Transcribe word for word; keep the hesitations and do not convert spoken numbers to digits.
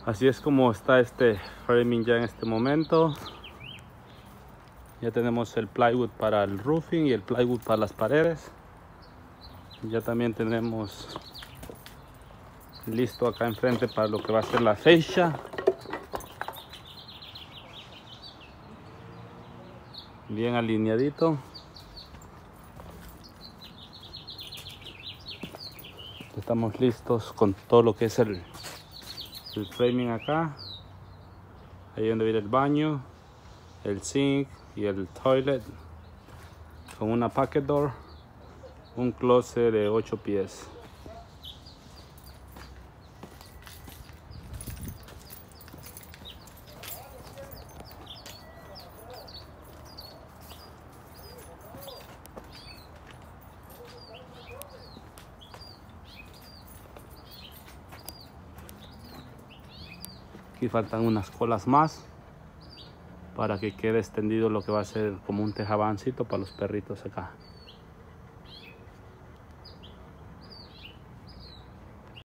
Así es como está este framing ya en este momento. Ya tenemos el plywood para el roofing y el plywood para las paredes. Ya también tenemos listo acá enfrente para lo que va a ser la fascia. Bien alineadito. Estamos listos con todo lo que es el, el framing acá. Ahí donde viene el baño, el sink y el toilet. Con una pocket door, un closet de ocho pies. Aquí faltan unas colas más para que quede extendido lo que va a ser como un tejabancito para los perritos acá.